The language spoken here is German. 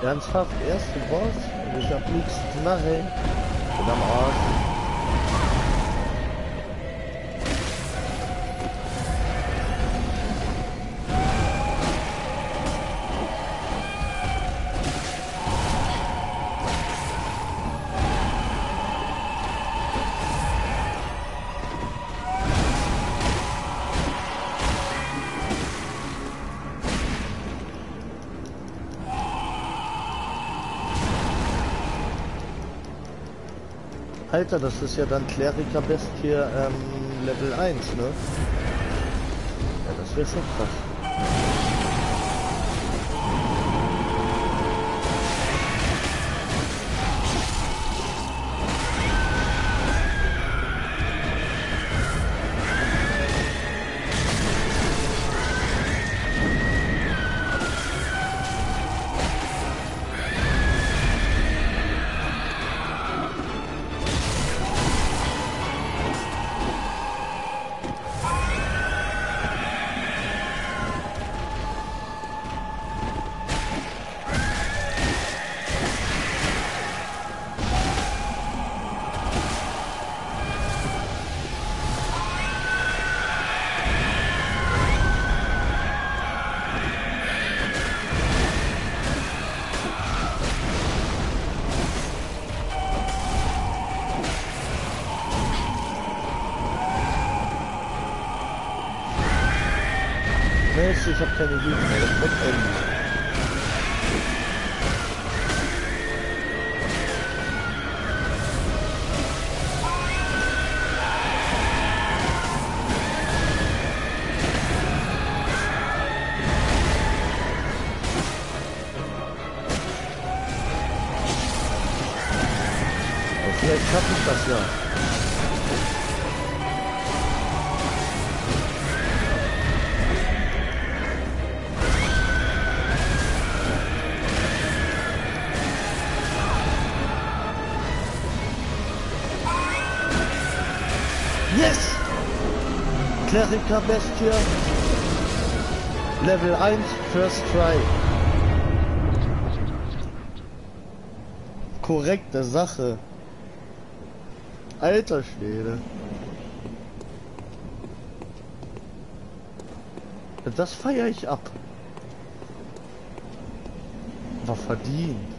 Ernsthaft? Erste Boss? Und ich hab nichts zu machen. Und am Arsch. Alter, das ist ja dann Kleriker Bestie Level 1, ne? Ja, das wäre schon krass. Ich habe keine Hilfe mehr, das wird enden. Vielleicht schaffe ich das ja. Yes! Kleriker Bestie Level 1 First Try. Korrekte Sache. Alter Schwede. Das feiere ich ab. War verdient.